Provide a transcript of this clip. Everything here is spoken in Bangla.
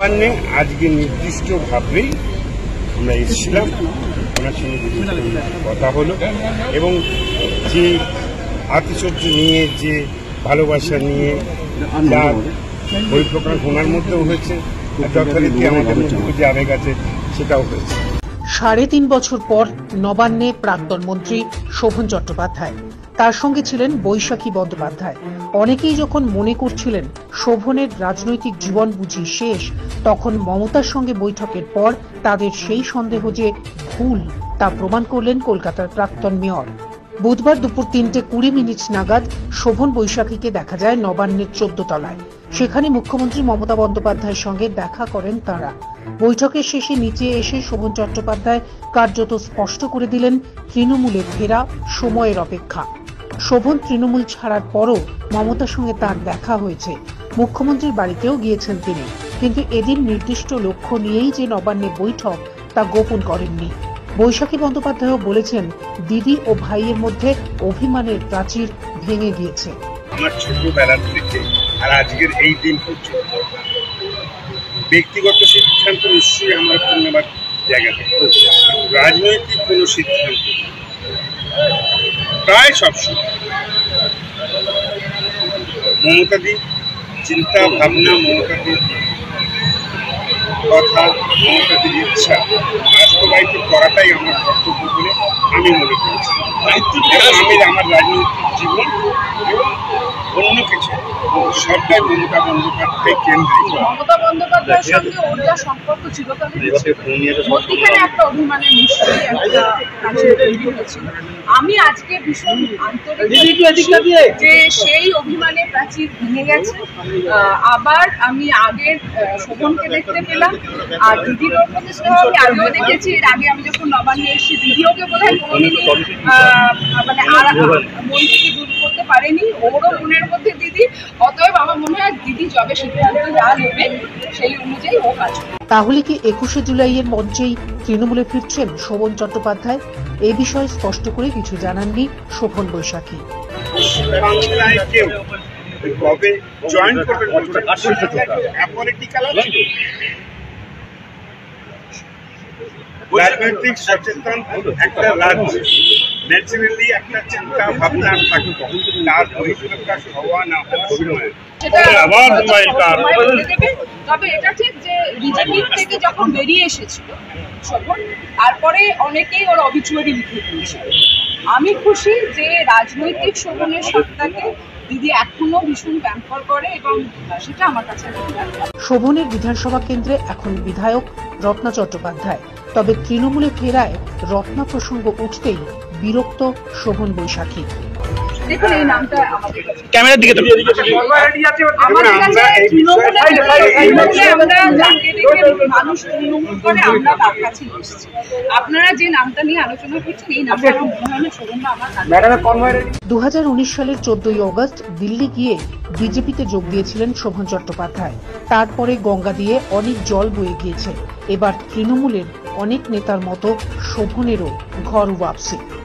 মানে আজকে নির্দিষ্টভাবেই আমরা এসেছিলাম, ওনার সঙ্গে কথা হলো এবং যে আতিশয্য নিয়ে, যে ভালোবাসা নিয়ে যার বহিঃপ্রকাশ ওনার মধ্যেও হয়েছে, যথারীতি আমাদের মধ্যে যে আবেগ আছে সেটাও হয়েছে। 3.5 বছর পর নবান্নে প্রাক্তন মন্ত্রী শোভন চট্টোপাধ্যায়, তার সঙ্গে ছিলেন বৈশাখী বন্দ্যোপাধ্যায়। অনেকেই যখন মনে করছিলেন শোভনের রাজনৈতিক জীবন বুঝি শেষ, তখন মমতার সঙ্গে বৈঠকের পর তাদের সেই সন্দেহ যে ভুল তা প্রমাণ করলেন কলকাতার প্রাক্তন মেয়র। বুধবার দুপুর 3:20 নাগাদ শোভন বৈশাখীকে দেখা যায় নবান্নের 14 তলায়। সেখানে মুখ্যমন্ত্রী মমতা বন্দ্যোপাধ্যায়ের সঙ্গে দেখা করেন তাঁরা। বৈঠকের শেষে নিচে এসে শোভন চট্টোপাধ্যায় কার্যত স্পষ্ট করে দিলেন তৃণমূলে ফেরা সময়ের অপেক্ষা। শোভন তৃণমূল ছাড়ার পরও মমতার সঙ্গে তার দেখা হয়েছে, মুখ্যমন্ত্রীর বাড়িতেও গিয়েছেন তিনি, কিন্তু এদিন নির্দিষ্ট লক্ষ্য নিয়েই যে নবান্নে বৈঠক তা গোপন করেননি। বৈশাখী বন্দ্যোপাধ্যায়ও বলেছেন দিদি ও ভাইয়ের মধ্যে অভিমানের প্রাচীর ভেঙে গিয়েছে। আমার ছোটবেলা থেকে আর আজকের এই দিন পর্যন্ত ব্যক্তিগত সিদ্ধান্ত নিশ্চয়ই আমার ধন্যবাদ জায়গা থেকে, রাজনৈতিক কোন সিদ্ধান্ত প্রায় সবসময় মমতাদির চিন্তা ভাবনা, মমতাদির কথা, মমতাদির ইচ্ছা বাস্তবায়িত করাটাই আমার কর্তব্য বলে আমি মনে করছি। আমি আমার রাজনৈতিক জীবন এবং অন্য কিছু সবটাই মমতা বন্দ্যোপাধ্যায় কেন্দ্রিক। মমতা বন্দ্যোপাধ্যায়ের সঙ্গে ওর যা সম্পর্ক চিরকালের, মধ্যিখানে একটা অভিমানের নিশ্চয়ই একটা প্রাচীর তৈরি হয়েছিল। আমি আজকে ভীষণ আন্তরিক যে সেই অভিমানের প্রাচীর ভেঙে গেছে। আবার আমি আগের শোভনকে দেখতে পেলাম, আর দিদির ওর প্রতিষ্ঠা আমি আগেও দেখেছি। এর আগে আমি যখন নবান্নে এসেছি দিদিওকে বোধহয় কোনোদিনই মানে মন থেকে দূর করতে পারেনি, ওরও মনের মধ্যে দিদি। অতএব আমার মনে হয় দিদি যবে সিদ্ধান্ত যা নেবে সেই অনুযায়ী ও কাজ করবে। তাহলে কি 21শে জুলাইয়ের মঞ্চেই তৃণমূলে ফিরছেন শোভন চট্টোপাধ্যায়? এ বিষয়ে স্পষ্ট করে কিছু জানাননি শোভন বৈশাখী। বাংলায় কেউ কবে জয়েন করবে রাজনৈতিক সচেতন একটা রাজ্য ন্যাচারালি একটা চিন্তা ভাবনা থাকে, তার বহিঃপ্রকাশ হওয়া না তবে এটা ঠিক যে বিজেপি থেকে যখন বেরিয়ে এসেছিল শোভন, তারপরে অনেকেই ওর অবিচুয়ারি লিখে দিয়েছিল। আমি খুশি যে রাজনৈতিক শোভনের সত্তাকে দিদি এখনো ভীষণ প্যাম্পার করে এবং সেটা আমার কাছে। শোভনের বিধানসভা কেন্দ্রে এখন বিধায়ক রত্না চট্টোপাধ্যায়, তবে তৃণমূলে ফেরায় রত্না প্রসঙ্গ উঠতেই বিরক্ত শোভন বৈশাখী। দেখুন এই নামটা আমাদের ক্যামেরার দিকে মানুষ তৃণমূল করে, আমরা তার কাছে এসেছি। আপনারা যে নামটা নিয়ে আলোচনা করছেন এই নামটা আমার মনে হয় শোভন আমার। 2019 সালের 14ই অগস্ট দিল্লি গিয়ে বিজেপিতে যোগ দিয়েছিলেন শোভন চট্টোপাধ্যায়। তারপরে গঙ্গা দিয়ে অনেক জল বয়ে গিয়েছে। এবার তৃণমূলের অনেক নেতার মতো শোভনেরও ঘর ওয়াপসি।